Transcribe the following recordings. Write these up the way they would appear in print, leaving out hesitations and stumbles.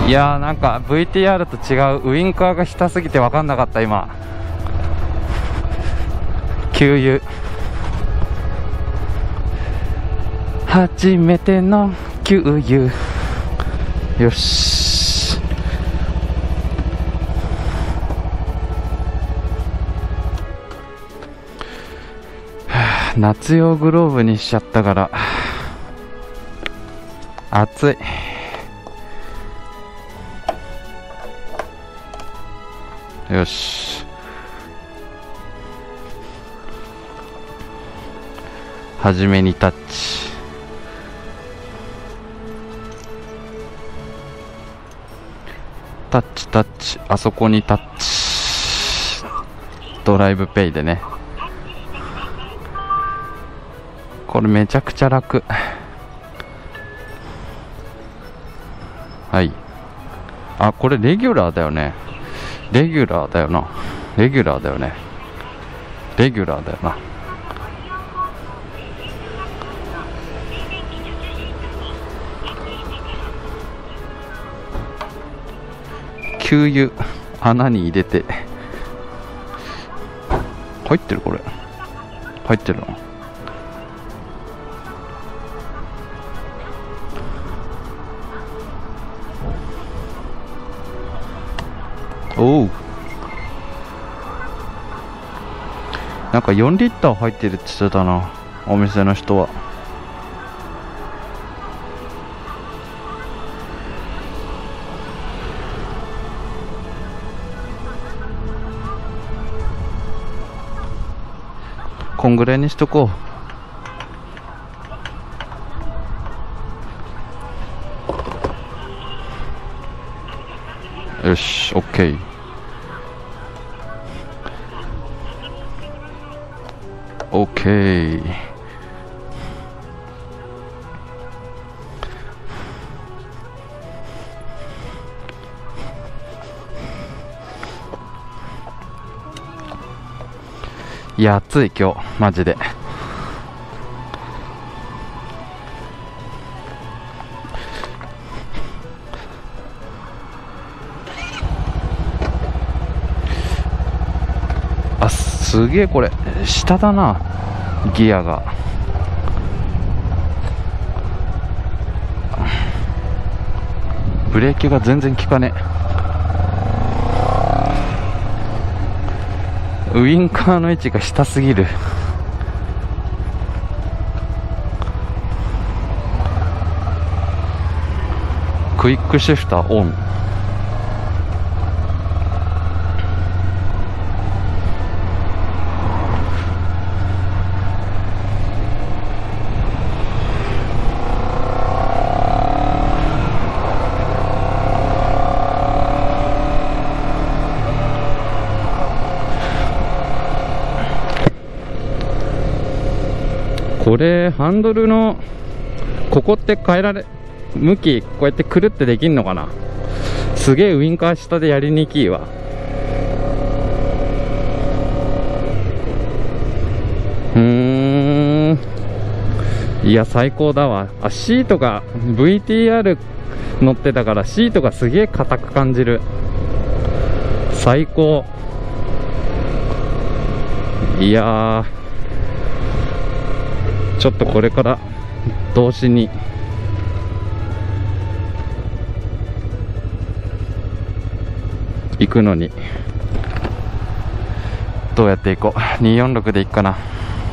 いやー、なんか VTR と違うウインカーが下すぎて分かんなかった。今給油、初めての給油。よし、夏用グローブにしちゃったから暑い。よし、初めにタッチ。タッチタッチ、あそこにタッチ。ドライブペイでね。これめちゃくちゃ楽。はい。あ、これレギュラーだよね。レギュラーだよな。レギュラーだよね。レギュラーだよな。給油穴に入れて入ってる。これ入ってるの。おう、なんか4リッター入ってるって言ってたな、お店の人は。こんぐらいにしとこう。よし、 OK。 OK。 いや、暑い今日マジで。あ、すげえ、これ下だな、ギアが。ブレーキが全然効かねえ。ウインカーの位置が下すぎる。クイックシフターオン。これハンドルのここって変えられ、向きこうやってくるってできんのかな。すげえウインカー下でやりにくいわ。いや最高だわ。あ、シートが VTR 乗ってたからシートがすげえ硬く感じる。最高。いやー、ちょっとこれから動詞に行くのにどうやって行こう。246で行くかな。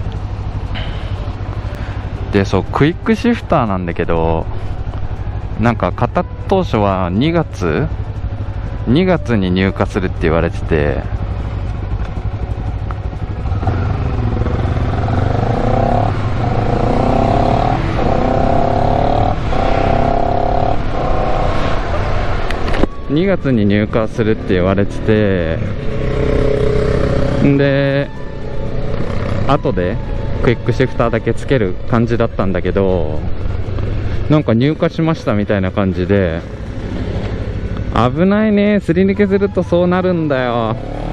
で、そう、クイックシフターなんだけど、なんか買った当初は2月に入荷するって言われてて、2月に入荷するって言われてて、んで後でクイックシフターだけつける感じだったんだけど、なんか入荷しましたみたいな感じで、危ないね、すり抜けするとそうなるんだよ。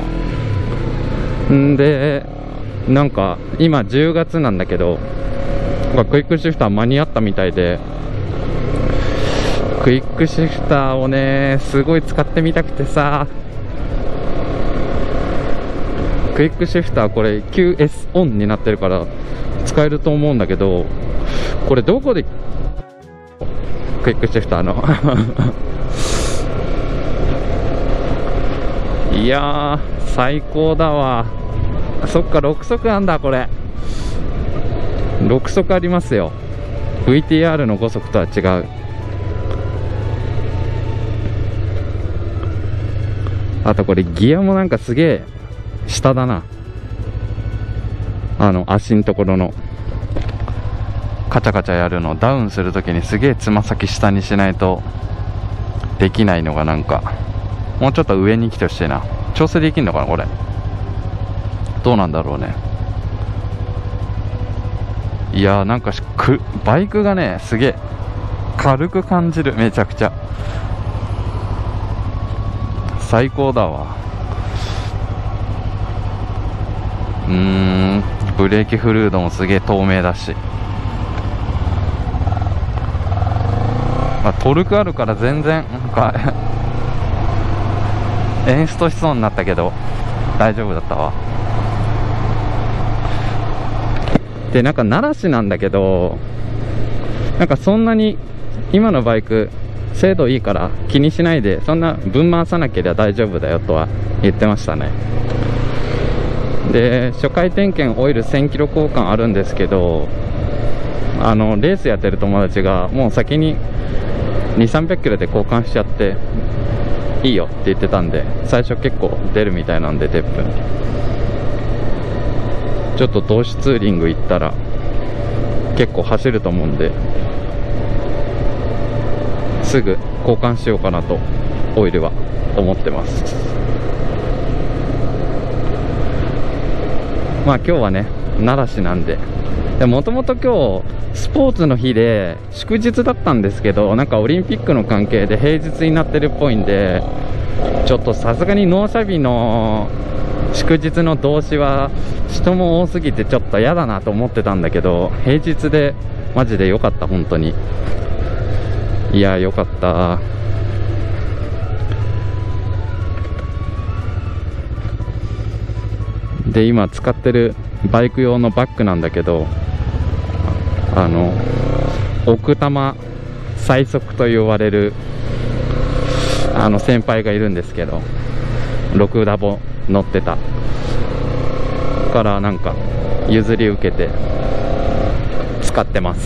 んでなんか今10月なんだけど、クイックシフター間に合ったみたいで、 クイックシフターをねすごい使ってみたくてさ、クイックシフターこれ QS オンになってるから使えると思うんだけど、これどこでクイックシフターのいやー最高だわ。そっか6速なんだ。これ6速ありますよ。 VTR の5速とは違う。あとこれギアもなんかすげえ下だな。足のところのカチャカチャやるのダウンするときにすげえつま先下にしないとできないのが、なんかもうちょっと上に来てほしいな。調整できんのかなこれ。どうなんだろうね。いやーなんかバイクがねすげえ軽く感じる。めちゃくちゃ最高だわ。ブレーキフルードもすげえ透明だし、トルクあるから全然なんかエンストしそうになったけど大丈夫だったわ。でなんか奈良市なんだけど、なんかそんなに今のバイク精度いいから気にしないで、そんな分回さなければ大丈夫だよとは言ってましたね。で初回点検オイル1000キロ交換あるんですけど、レースやってる友達がもう先に2、300キロで交換しちゃっていいよって言ってたんで、最初結構出るみたいなんで、鉄分ちょっと同志ツーリング行ったら結構走ると思うんで、すぐ交換しようかなとオイルは思ってます。まあ今日はね奈良市なんで、もともと今日スポーツの日で祝日だったんですけど、なんかオリンピックの関係で平日になってるっぽいんで、ちょっとさすがに納車日の祝日の同志は人も多すぎてちょっと嫌だなと思ってたんだけど、平日でマジで良かった。本当にいや良かった。で今使ってるバイク用のバッグなんだけど、奥多摩最速と言われる先輩がいるんですけど、6ダボ乗ってたからなんか譲り受けて使ってます。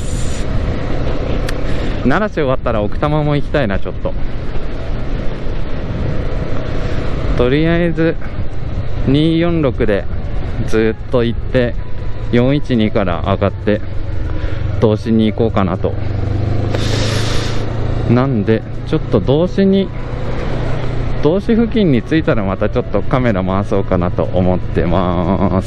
奈良市終わったら奥多摩も行きたいな。ちょっとりあえず246でずっと行って412から上がって道志に行こうかなと。なんでちょっと道志付近に着いたらまたちょっとカメラ回そうかなと思ってます。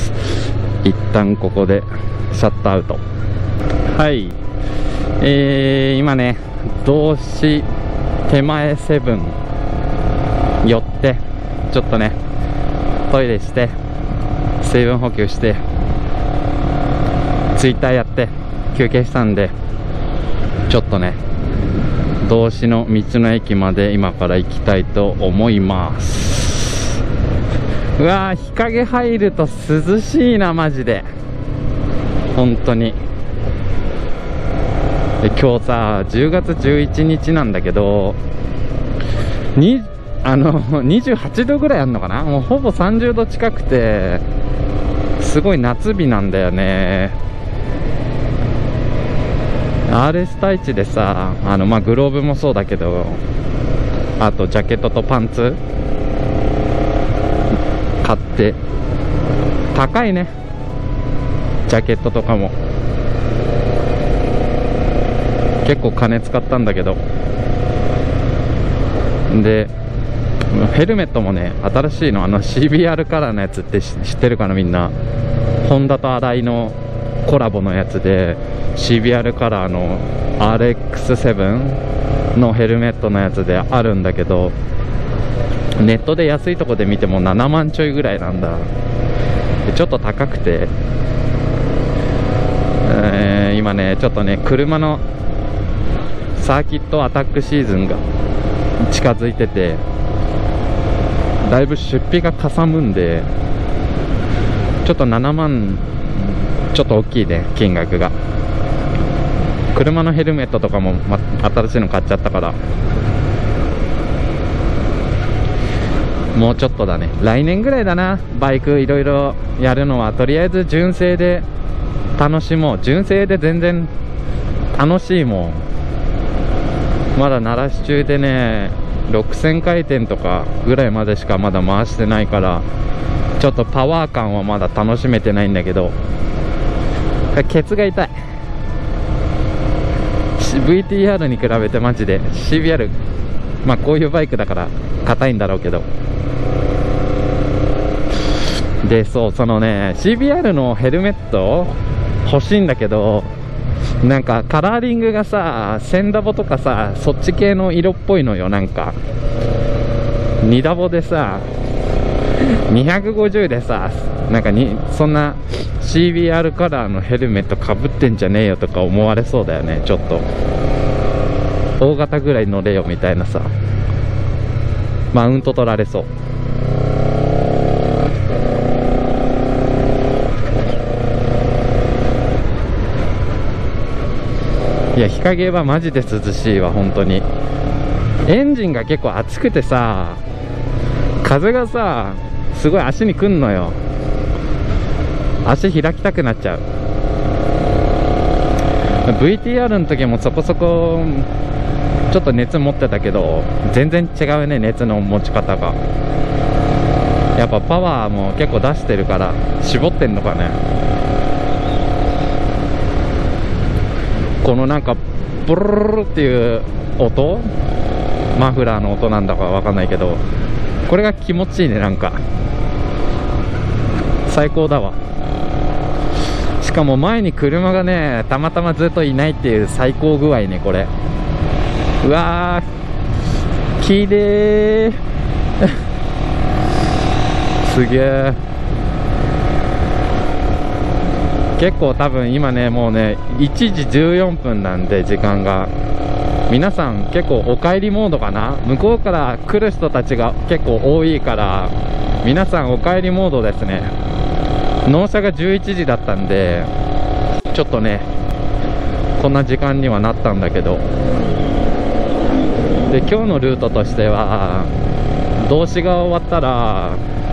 一旦ここでシャットアウト。はい、今ね道志手前セブン寄ってちょっとねトイレして水分補給してツイッターやって休憩したんで、ちょっとね道志の道の駅まで今から行きたいと思います。うわー日陰入ると涼しいなマジで本当に。で今日さ10月11日なんだけど28度ぐらいあるのかな。もうほぼ30度近くてすごい夏日なんだよね。RS タイチでさグローブもそうだけど、あとジャケットとパンツ買って、高いねジャケットとかも結構金使ったんだけど、でヘルメットもね新しいのCBR カラーのやつって知ってるかなみんな。ホンダと荒井のコラボのやつで CBR カラーの RX7 のヘルメットのやつであるんだけど、ネットで安いとこで見ても7万ちょいぐらいなんだ。でちょっと高くて、今ねちょっとね車のサーキットアタックシーズンが近づいてて、だいぶ出費がかさむんで、ちょっと7万ちょっと大きいね、金額が。車のヘルメットとかも、新しいの買っちゃったから、もうちょっとだね。来年ぐらいだな、バイクいろいろやるのは。とりあえず純正で楽しもう。純正で全然楽しいもん。まだ鳴らし中でね、6000回転とかぐらいまでしかまだ回してないから、ちょっとパワー感はまだ楽しめてないんだけど、ケツが痛い。VTR に比べてマジで CBR、 まあこういうバイクだから硬いんだろうけど。で、そう、そのね CBR のヘルメット欲しいんだけど、なんかカラーリングがさ、1000ダボとかさ、そっち系の色っぽいのよ。なんか2ダボでさ、250でさ、なんかそんな CBR カラーのヘルメットかぶってんじゃねえよとか思われそうだよね。ちょっと大型ぐらい乗れよみたいなさ、マウント取られそう。いや、日陰はマジで涼しいわ、本当に。エンジンが結構熱くてさ、風がさ、すごい足にくんのよ。足開きたくなっちゃう。 VTR の時もそこそこちょっと熱持ってたけど、全然違うね、熱の持ち方が。やっぱパワーも結構出してるから絞ってんのかね。このなんかブルルルっていう音、マフラーの音なんだかわかんないけど、これが気持ちいいね。なんか最高だわ。しかも前に車がね、たまたまずっといないっていう最高具合ね、これ。うわー、きれーすげー。結構多分今ね、もうね1時14分なんで、時間が。皆さん結構お帰りモードかな。向こうから来る人たちが結構多いから、皆さんお帰りモードですね。納車が11時だったんで、ちょっとねこんな時間にはなったんだけど。で、今日のルートとしては、道志が終わったら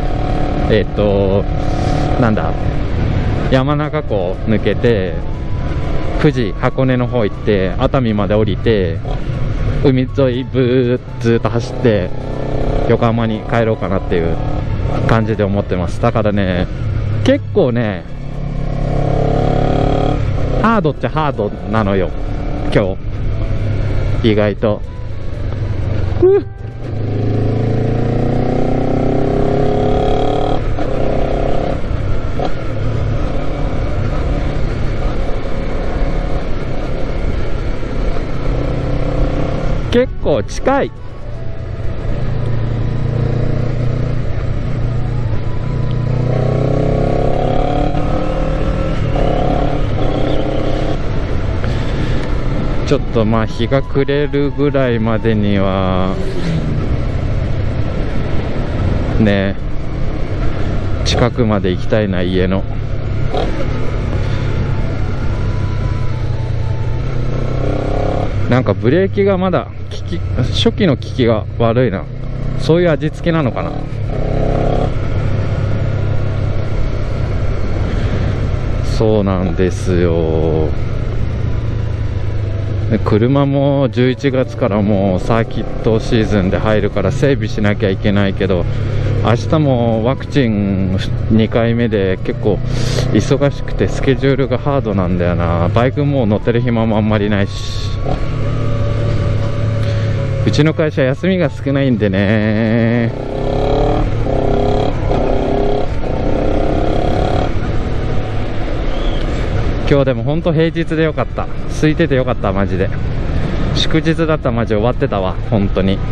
なんだ、山中湖抜けて富士箱根の方行って熱海まで降りて、海沿いずーっと走って横浜に帰ろうかなっていう感じで思ってます。だからね、結構ねハードっちゃハードなのよ今日、意外と。結構近い。ちょっとまあ日が暮れるぐらいまでにはね、近くまで行きたいな、家の。なんかブレーキがまだ初期の効きが悪いな。そういう味付けなのかな。そうなんですよ。車も11月からもうサーキットシーズンで入るから整備しなきゃいけないけど、明日もワクチン2回目で結構忙しくてスケジュールがハードなんだよな。バイクもう乗ってる暇もあんまりないし、うちの会社休みが少ないんでね。今日でも本当平日でよかった。空いててよかった、マジで。祝日だったらマジ終わってたわ、本当に。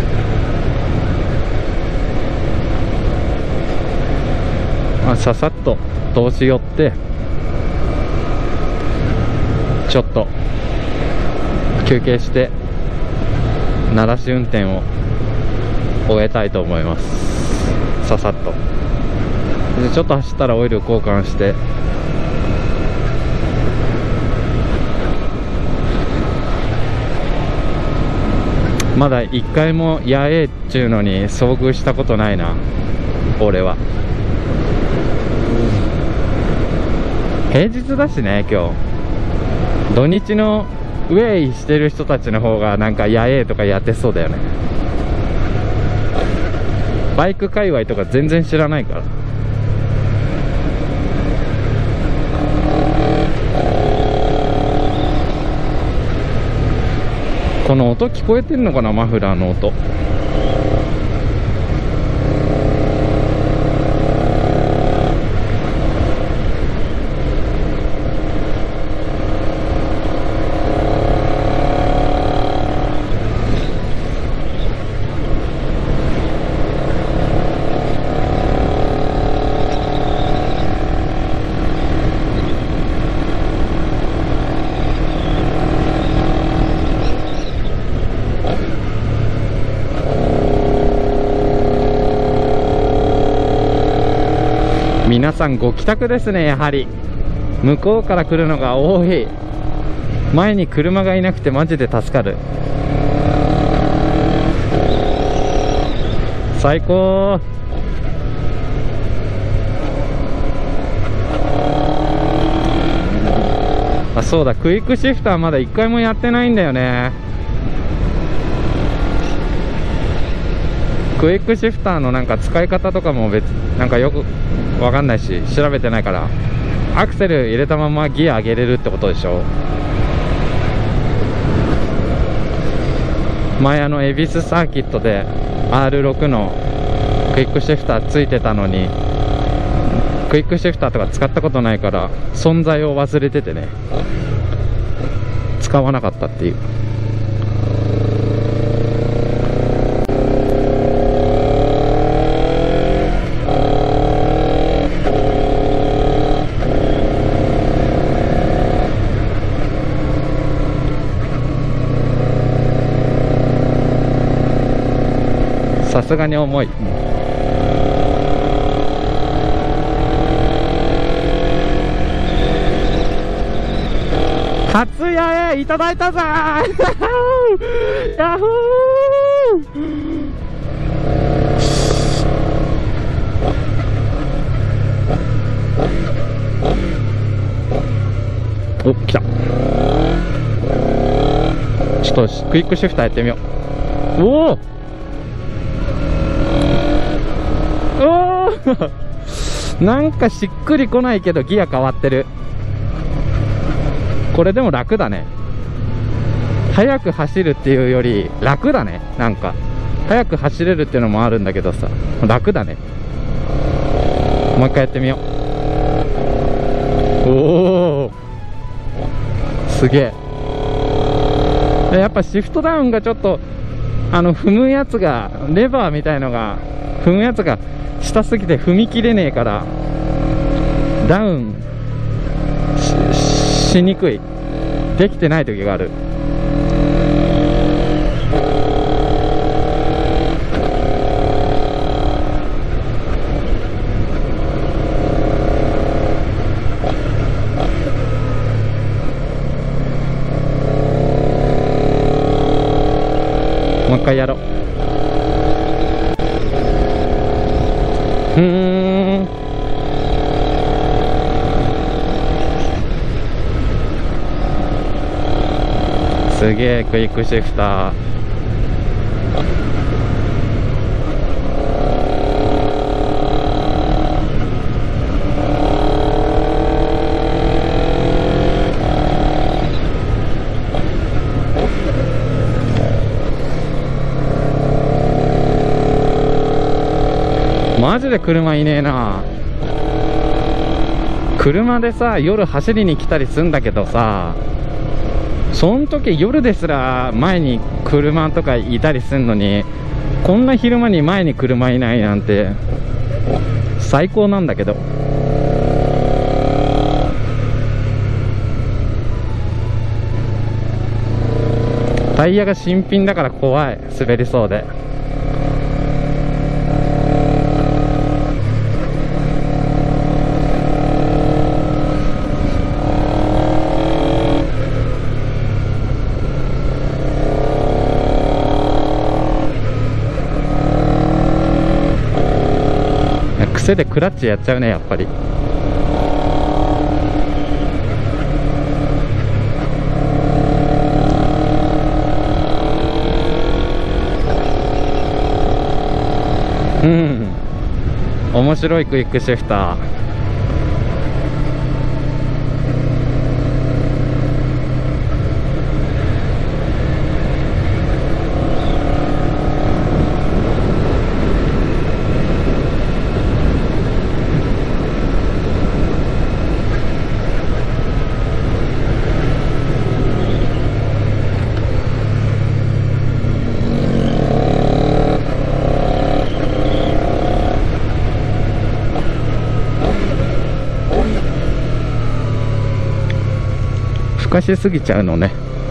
まあ、ささっと通し寄ってちょっと今日休憩して慣らし運転を終えたいと思います。ささっとでちょっと走ったらオイル交換して、まだ一回も野営っちゅうのに遭遇したことないな俺は。平日だしね今日。土日のウェイしてる人たちの方がなんか野営とかやってそうだよね。バイク界隈とか全然知らないから。この音聞こえてんのかな、マフラーの音。皆さんご帰宅ですね。やはり向こうから来るのが多い。前に車がいなくてマジで助かる。最高。あ、そうだ、クイックシフターまだ1回もやってないんだよね。クイックシフターのなんか使い方とかもなんかよくわかんないし調べてないから、アクセル入れたままギア上げれるってことでしょ。前恵比寿サーキットで R6 のクイックシフターついてたのに、クイックシフターとか使ったことないから存在を忘れててね、使わなかったっていう。さすがに重い。初八重いただいたぞーヤッホー。お、来た。ちょっとクイックシフターやってみよう。おおなんかしっくりこないけどギア変わってる。これでも楽だね。速く走るっていうより楽だね。なんか速く走れるっていうのもあるんだけどさ、楽だね。もう一回やってみよう。おおすげえ。やっぱシフトダウンがちょっと踏むやつが、レバーみたいのが踏むやつが下すぎて踏み切れねえからダウン しにくい。できてない時がある。もう一回やろう。すげえクイックシフター。マジで車いねえな。車でさ夜走りに来たりすんだけどさ、そん時夜ですら前に車とかいたりすんのに、こんな昼間に前に車いないなんて最高なんだけど。 タイヤが新品だから怖い、滑りそうで。癖でクラッチやっちゃうね、やっぱり。うん、面白いクイックシフター。ふかしすぎちゃうのね。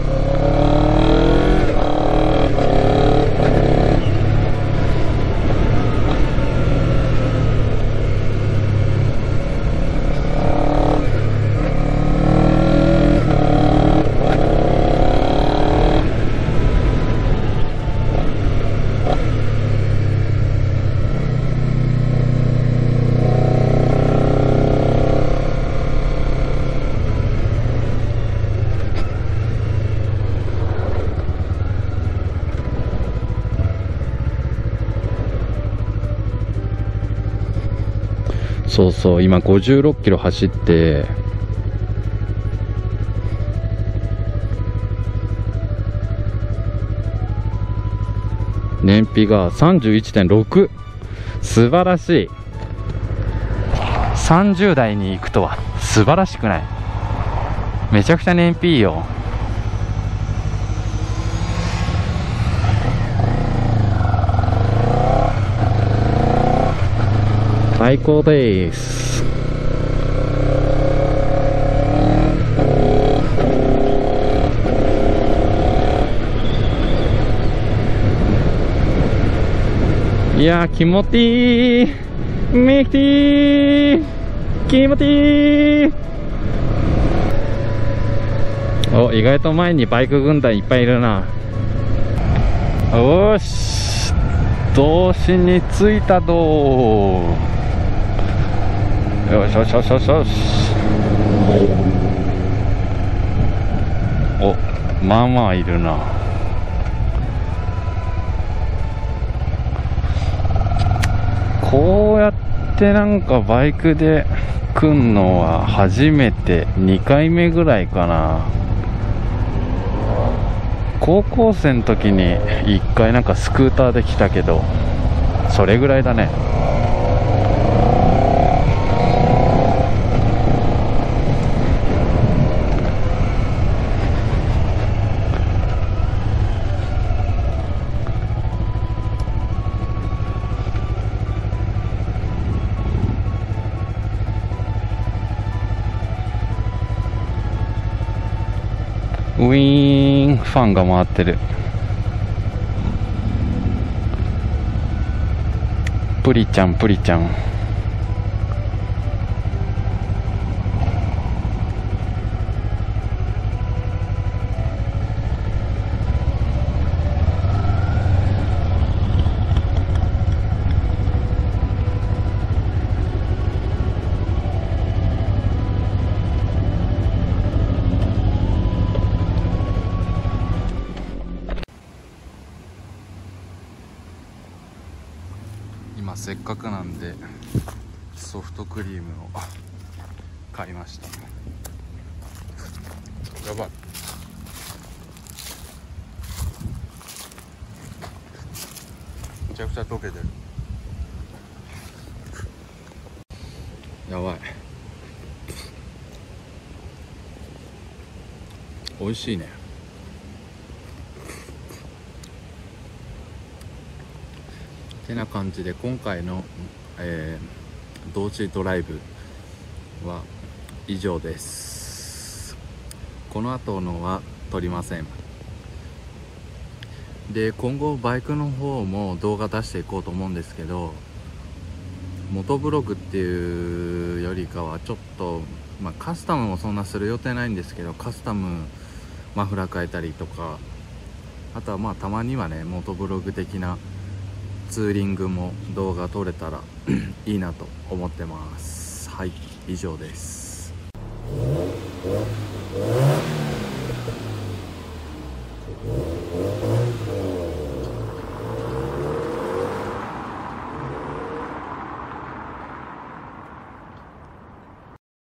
そうそう、今56キロ走って、燃費が 31.6。 素晴らしい。30台に行くとは素晴らしくない？めちゃくちゃ燃費いいよ。最高です。いやー、気持ちいい。ミキティー、気持ちいい。お、意外と前にバイク軍団いっぱいいるな。よし、童心に着いたどー。よしよしよしよしよし。お、まあまあいるな。こうやってなんかバイクで来んのは初めて、2回目ぐらいかな。高校生の時に1回なんかスクーターで来たけど、それぐらいだね。ウィーン、ファンが回ってる。プリちゃんプリちゃん。今せっかくなんでソフトクリームを買いました。やばい、めちゃくちゃ溶けてる。やばい、美味しいね。てな感じで今回の、同時ドライブは以上です。この後のは撮りません。 で今後バイクの方も動画出していこうと思うんですけど、元ブログっていうよりかはちょっと、カスタムもそんなする予定ないんですけど、カスタムマフラー変えたりとか、あとはたまにはね元ブログ的なツーリングも動画撮れたらいいなと思ってます。はい、以上です。